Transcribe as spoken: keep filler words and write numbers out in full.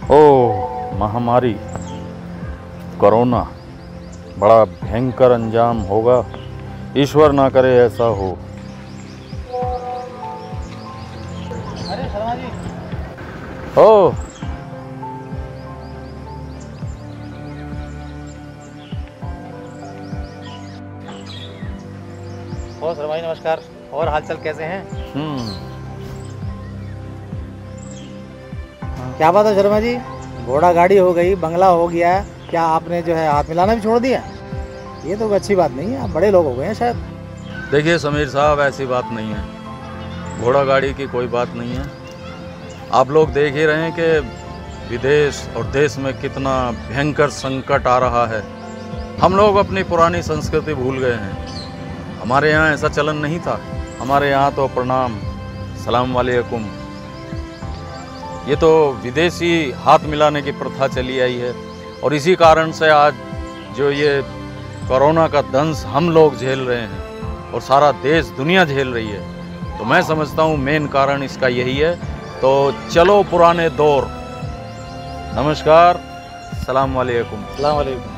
ओ महामारी कोरोना बड़ा भयंकर अंजाम होगा, ईश्वर ना करे ऐसा हो। अरे शर्मा जी। ओ और शर्मा जी नमस्कार। और हालचाल कैसे हैं? हम्म क्या बात है शर्मा जी, घोड़ा गाड़ी हो गई, बंगला हो गया, क्या आपने जो है हाथ मिलाना भी छोड़ दिया? ये तो अच्छी बात नहीं है, आप बड़े लोग हो गए हैं शायद। देखिए समीर साहब, ऐसी बात नहीं है, घोड़ा गाड़ी की कोई बात नहीं है। आप लोग देख ही रहे हैं कि विदेश और देश में कितना भयंकर संकट आ रहा है। हम लोग अपनी पुरानी संस्कृति भूल गए हैं। हमारे यहाँ ऐसा चलन नहीं था। हमारे यहाँ तो प्रणाम, सलाम वालेकुम, ये तो विदेशी हाथ मिलाने की प्रथा चली आई है। और इसी कारण से आज जो ये कोरोना का दंश हम लोग झेल रहे हैं और सारा देश दुनिया झेल रही है, तो मैं समझता हूँ मेन कारण इसका यही है। तो चलो पुराने दौर। नमस्कार, सलाम वालेकुम। सलाम वालेकुम।